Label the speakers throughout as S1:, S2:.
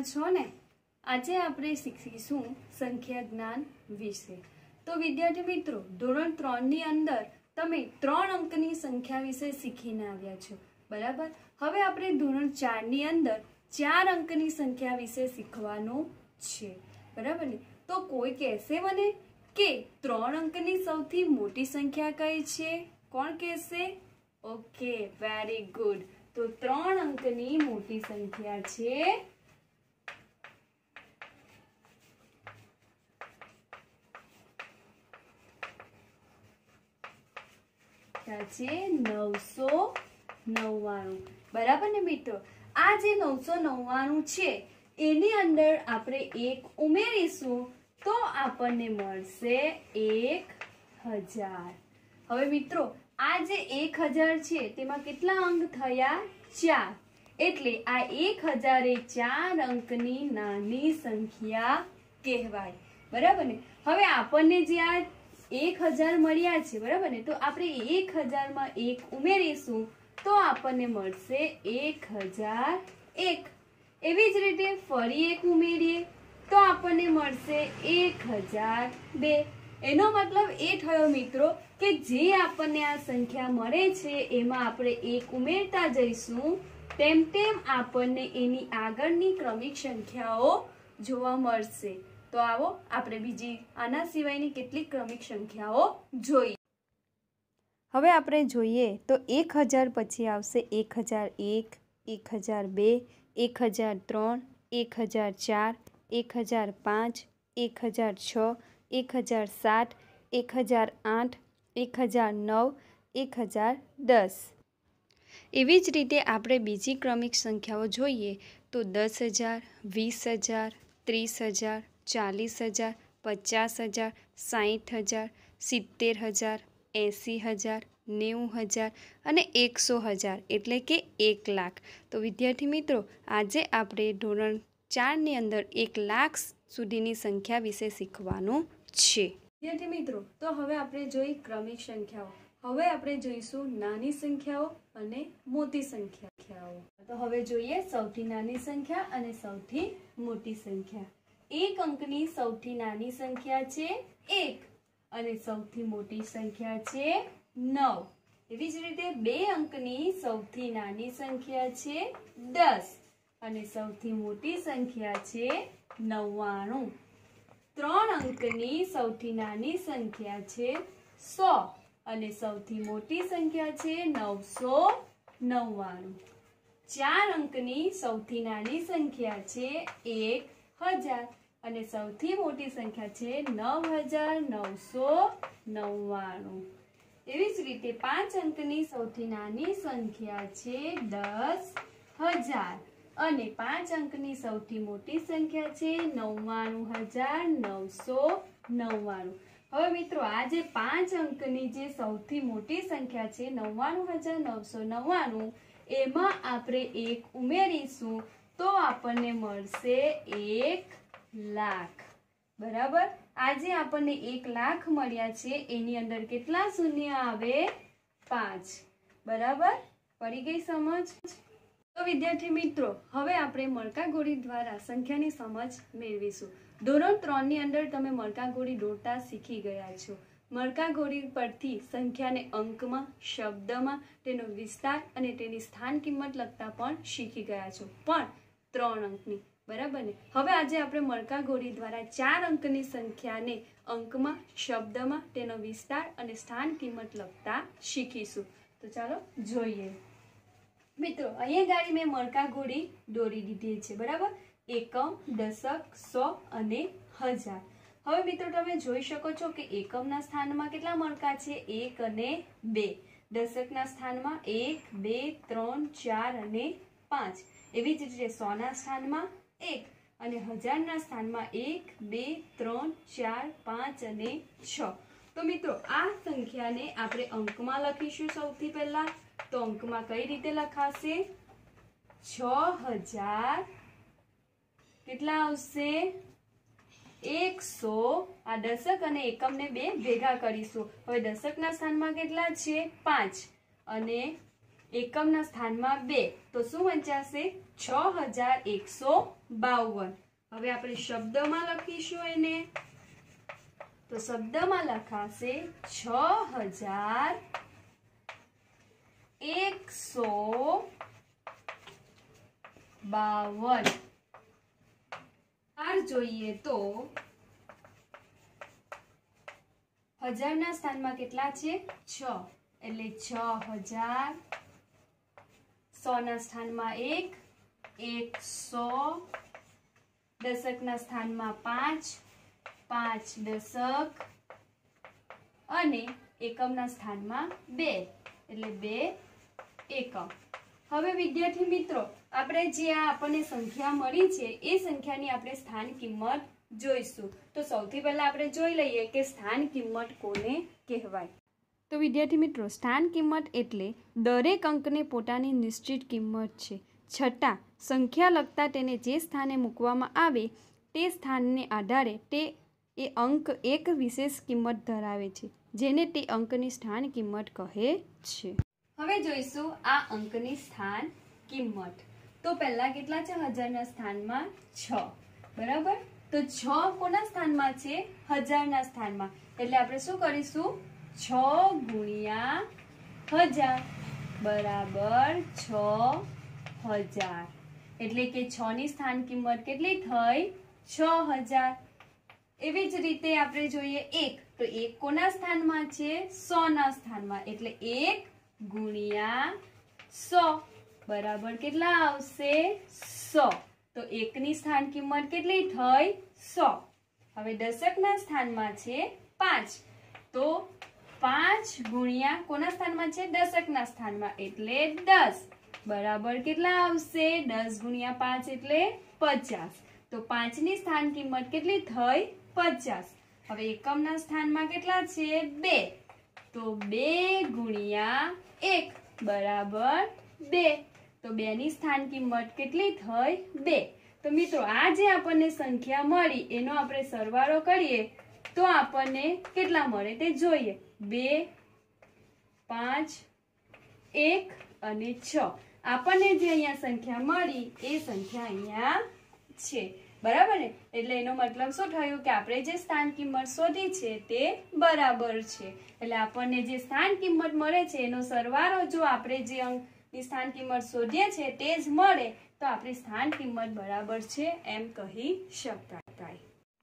S1: મજામાં છો ને? આજે આપણે શીખીશું સંખ્યા જ્ઞાન વિશે। તો વિદ્યાર્થી મિત્રો, ધોરણ 3 ની અંદર તમે 3 અંકની સંખ્યા વિશે શીખીને આવ્યા છો, બરાબર। હવે આપણે ધોરણ 4 ની અંદર 4 અંકની સંખ્યા વિશે શીખવાનું છે, બરાબર ને? તો કોઈ કહેશે મને કે 3 અંકની સૌથી મોટી સંખ્યા કઈ છે? કોણ કહેશે? Okay, very good. તો 3 અંકની મોટી સંખ્યા છે 999, બરાબર ને મિત્રો? આ જે 999 છે એની અંદર આપણે 1 ઉમેરીશું તો આપણને મળશે 1000। હવે મિત્રો, આ જે 1000 છે તેમાં કેટલા અંક થયા? 4, એટલે આ 1000 એ 4 અંકની નાની સંખ્યા કહેવાય, બરાબર ને? હવે આપણને જે આ 1000 મળ્યા છે, બરાબર ને? તો આપણે 1000 માં 1 ઉમેરીશું તો આપણને મળશે 1001। એવી જ રીતે ફરી 1 ઉમેરીએ તો આપણને મળશે 1002। એનો મતલબ એ થયો મિત્રો કે જે આપણને આ સંખ્યા મળે છે એમાં આપણે 1 ઉમેરતા જઈશું તેમ તેમ આપણને એની આગળની ક્રમિક સંખ્યાઓ જોવા મળશે। તો આવો આપણે બીજી આના સિવાયની કેટલીક ક્રમિક સંખ્યાઓ જોઈએ। હવે આપણે જોઈએ તો 1000 પછી આવશે 1001, 1002, 1003, 1004, 1005, 1006, 1007, 1008, 1009, 1010। એવી જ રીતે આપણે બીજી ક્રમિક સંખ્યાઓ જોઈએ તો 10000, 20000, 30000, 40000, 50000, 60000, 70000, 80000, 90000 અને 100000 એટલે કે 1 લાખ। તો વિદ્યાર્થી મિત્રો, આજે આપણે ધોરણ 4 ની અંદર 1 લાખ સુધીની સંખ્યા વિશે શીખવાનું છે। વિદ્યાર્થી મિત્રો, તો હવે આપણે જોઈ ક્રમિક સંખ્યાઓ। હવે આપણે જોઈશું નાની સંખ્યાઓ અને મોટી સંખ્યાઓ। તો હવે જોઈએ સૌથી નાની સંખ્યા અને સૌથી મોટી સંખ્યા। 1 અંકની સૌથી નાની સંખ્યા છે 1 અને સૌથી મોટી સંખ્યા છે 9। એવી જ રીતે 2 અંકની સૌથી નાની સંખ્યા છે 10 અને સૌથી મોટી સંખ્યા છે 99। 3 અંકની સૌથી નાની સંખ્યા છે 100 અને સૌથી મોટી સંખ્યા છે 999। 4 અંકની સૌથી નાની સંખ્યા છે 1000 અને સૌથી મોટી સંખ્યા છે 9999। એવી જ રીતે 5 અંકની સૌથી નાની સંખ્યા છે 10000 અને 5 અંકની સૌથી મોટી સંખ્યા છે 99999। હવે મિત્રો, આ જે 5 અંકની જે સૌથી મોટી સંખ્યા છે 99999, એમાં આપણે 1 ઉમેરીશું તો આપણને મળશે 1 લાખ, બરાબર? આજે આપણને 1 લાખ મળ્યા છે એની અંદર કેટલા શૂન્ય આવે? 5, બરાબર? પડી ગઈ સમજ? તો વિદ્યાર્થી મિત્રો, હવે આપણે મણકાગોળી દ્વારા સંખ્યાની સમજ મેળવીશું। ધોરણ 3 ની અંદર તમે મણકાગોળી દોરતા શીખી ગયા છો। મણકાગોળી પરથી સંખ્યાને અંકમાં, શબ્દમાં, તેનો વિસ્તાર અને તેની સ્થાન કિંમત લખતા પણ શીખી ગયા છો, પણ 3 અંકની, બરાબર ને? હવે આજે આપણે મણકાગોળી દ્વારા 4 અંકની સંખ્યાને અંકમાં, શબ્દમાં, તેનો વિસ્તાર અને સ્થાન કિંમત લખતા શીખીશું। તો ચાલો જોઈએ। મિત્રો, અહીંયા ગાડી મેં મણકાગોળી દોરી દીધી છે, બરાબર? એકમ, દશક, 100 અને 1000। હવે મિત્રો, તમે જોઈ શકો છો કે એકમના સ્થાનમાં કેટલા મણકા છે? 1 અને 2। દશકના સ્થાનમાં 1, 2, 3, 4 અને 5। એવી જ રીતે 100 ના સ્થાનમાં 1 અને 1000 ના સ્થાનમાં 1, 2, 3, 4, 5 અને 6। તો મિત્રો, આ સંખ્યાને આપણે અંકમાં લખીશું સૌથી પહેલા। તો અંકમાં કઈ રીતે લખાશે? 6000 કેટલા આવશે? 100। આ દશક અને એકમને 2 ભેગા કરીશું। હવે દશકના સ્થાનમાં કેટલા છે? 5 અને એકમના સ્થાનમાં 2, તો શું વંચાશે? 6192। 52। હવે આપણે શબ્દમાં લખીશું એને, તો શબ્દમાં લખાશે 6152। જોઈએ તો 1000 ના સ્થાનમાં કેટલા છે? 6, એટલે 6000। 100 ના સ્થાનમાં 1, 100। દશક ના સ્થાનમાં 5, 5 દશક। અને એકમ ના સ્થાનમાં 2, એટલે 2 એકમ। હવે વિદ્યાર્થી મિત્રો, આપણે જે આ આપણને સંખ્યા મળી છે એ સંખ્યાની આપણે સ્થાન કિંમત જોઈશું। તો સૌથી પહેલા આપણે જોઈ લઈએ કે સ્થાન કિંમત કોને કહેવાય। તો વિદ્યાર્થી મિત્રો, સ્થાન કિંમત એટલે દરેક અંકને પોતાની નિશ્ચિત કિંમત છે, છતાં સંખ્યા લખતા તેને જે સ્થાને મૂકવામાં આવે તે સ્થાનને આધારે તે એ અંક એક વિશેષ કિંમત ધરાવે છે, જેને તે અંકની સ્થાન કિંમત કહે છે। હવે જોઈશું આ અંકની સ્થાન કિંમત। તો પહેલા કેટલા છે? 1000 ના સ્થાનમાં 6, બરાબર। તો 6 કોના સ્થાનમાં છે? 1000 ના સ્થાનમાં, એટલે આપણે શું કરીશું? 6 ગુણ્યા 1000 બરાબર 6000, એટલે કે 6 ની સ્થાન કિંમત કેટલી થઈ? 6000। એવી જ રીતે આપણે જોઈએ 1, તો 1 કોના સ્થાનમાં છે? 100 ના સ્થાનમાં, એટલે 1 ગુણ્યા 100 બરાબર કેટલા આવશે? 100। તો 1 ની સ્થાન કિંમત કેટલી થઈ? 100। હવે દશક ના સ્થાનમાં છે 5, તો 5 ગુણ્યા કોના સ્થાનમાં છે? દશક ના સ્થાનમાં, એટલે 10 બરાબર કેટલા આવશે? 10 ગુણ્યા 5 એટલે 50। તો 5 ની સ્થાન કિંમત કેટલી થઈ? 50। હવે એકમ ના સ્થાનમાં કેટલા છે? 2, તો 2 ગુણ્યા 1 બરાબર 2। તો 2 ની સ્થાન કિંમત કેટલી થઈ? 2। તો મિત્રો, આ જે આપણને સંખ્યા મળી એનો આપણે સરવાળો કરીએ તો આપણને કેટલા મળે તે જોઈએ। 2, 5, 1 અને 6 આપણને જે અહીંયા સંખ્યા મળી એ સંખ્યા અહીંયા છે, બરાબર ને? એટલે એનો મતલબ શું થયું કે આપણે જે સ્થાન કિંમત શોધી છે તે બરાબર છે। એટલે આપણને જે સ્થાન કિંમત મળે છે એનો સરવાળો જો આપણે જે અંકની સ્થાન કિંમત શોધીએ છે તે જ મળે તો આપણી સ્થાન કિંમત બરાબર છે એમ કહી શકાય।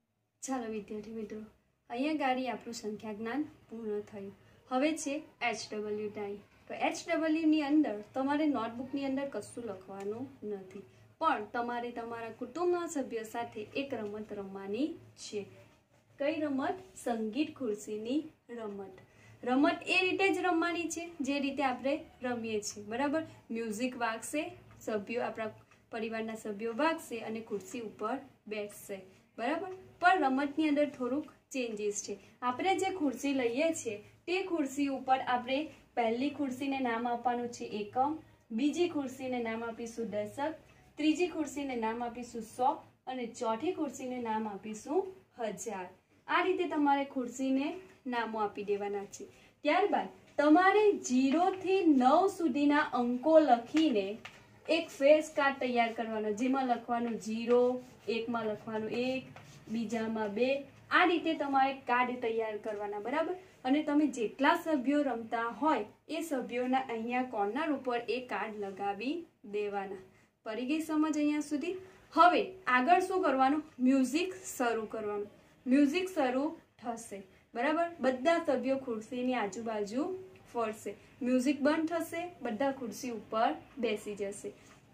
S1: ચાલો વિદ્યાર્થી મિત્રો, અહીંયા ગાડી આપણું સંખ્યા જ્ઞાન પૂર્ણ થયું। હવે છે HW ટાઈમ। તો HW ની અંદર તમારે નોટબુકની અંદર કશું લખવાનું નથી, પણ તમારે તમારા કુટુંબના સભ્યો સાથે એક રમત રમવાની છે। કઈ રમત? સંગીત ખુરશીની રમત। રમત એ રીતે જ રમવાની છે જે રીતે આપણે રમીએ છીએ, બરાબર। મ્યુઝિક વાગશે, સભ્યો આપણા પરિવારના સભ્યો વાગશે અને ખુરશી ઉપર બેસશે, બરાબર। પણ રમતની અંદર થોડુંક ચેન્જીસ છે। આપણે જે ખુરશી લઈએ છીએ તે ખુરશી ઉપર આપણે પહેલી ખુરશીને નામ આપવાનું છે એકમ, બીજી ખુરશીને નામ આપીશું દશક, ત્રીજી ખુરશીને નામ આપીશું 100 અને ચોથી ખુરશીને નામ આપીશું 1000। આ રીતે તમારે ખુરશીને નામો આપી દેવાના છે। ત્યારબાદ તમારે 0 થી 9 સુધીના અંકો લખીને એક ફેસ કાર્ડ તૈયાર કરવાનો, જેમાં લખવાનું 0, એકમાં લખવાનું 1, બીજામાં 2। આ રીતે તમારે કાર્ડ તૈયાર કરવાના, બરાબર। અને તમે જેટલા સભ્યો રમતા હોય એ સભ્યોના અહીંયા કોર્નર ઉપર એ કાર્ડ લગાવી દેવાના। પડી ગઈ સમજ અહીંયા સુધી? હવે આગળ શું કરવાનું? મ્યુઝિક શરૂ કરવાનું। મ્યુઝિક શરૂ થશે, બરાબર। બધા સભ્યો ખુરશીની આજુબાજુ ફરશે, મ્યુઝિક બંધ થશે, બધા ખુરશી ઉપર બેસી જશે।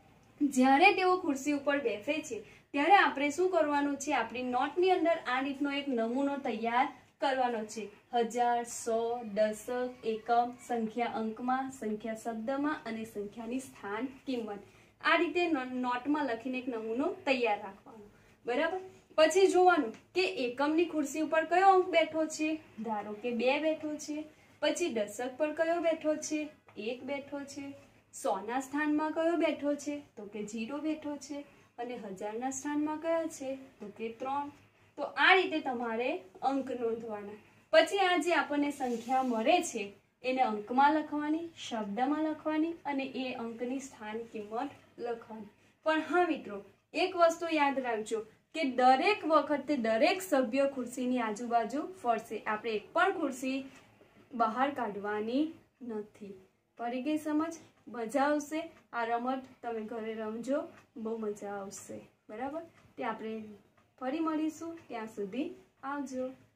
S1: જ્યારે તેઓ ખુરશી ઉપર બેસે છે ત્યારે આપણે શું કરવાનું છે? આપણી નોટની અંદર આ રીતનો એક નમૂનો તૈયાર કરવાનો છે। 1000, 100, દશક, એકમ, સંખ્યા અંકમાં, સંખ્યા શબ્દમાં અને સંખ્યાની સ્થાન કિંમત। આ રીતે નોટમાં લખીને એક નમૂનો તૈયાર રાખવાનો, બરાબર। પછી જોવાનું કે એકમની ખુરશી ઉપર કયો અંક બેઠો છે? ધારો કે 2 બેઠો છે। પછી દશક પર કયો બેઠો છે? 1 બેઠો છે। 100 ના સ્થાનમાં કયો બેઠો છે? તો કે 0 બેઠો છે। અને 1000 ના સ્થાનમાં કયા છે? તો કે 3। તો આ રીતે તમારે અંક નોંધવાના। પછી આ જે આપણને સંખ્યા મળે છે એને અંકમાં લખવાની, શબ્દમાં લખવાની અને એ અંકની સ્થાન કિંમત લખવાની। પણ હા મિત્રો, એક વસ્તુ યાદ રાખજો કે દરેક વખતે દરેક સભ્ય ખુરશીની આજુબાજુ ફરશે. આપણે એક પણ ખુરશી બહાર કાઢવાની નથી. પડી ગઈ સમજ? મજા આવશે આ રમત. તમે ઘરે રમજો, બહુ મજા આવશે. બરાબર? તે આપણે ફરી મળીશું. ત્યાં સુધી આવજો.